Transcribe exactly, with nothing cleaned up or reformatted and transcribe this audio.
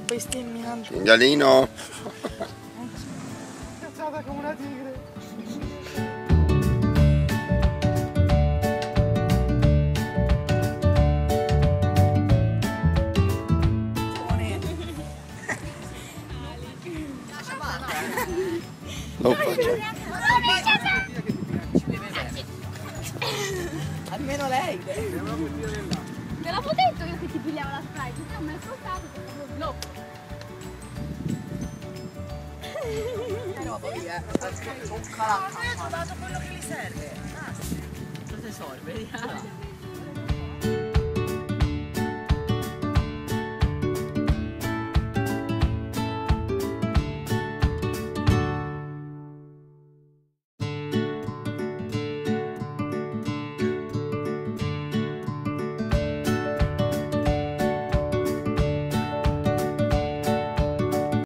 bestemmiando. Cinghialino. Cazzata come una tigre. Lo faccio. Almeno lei. Te l'avevo detto io che ti pigliavo la Sprite, non mi hai ascoltato perché avevo il blocco. Che roba via. Sono un calacca. Ma io ho trovato quello che gli serve. Basta. Cosa serve? Vediamo.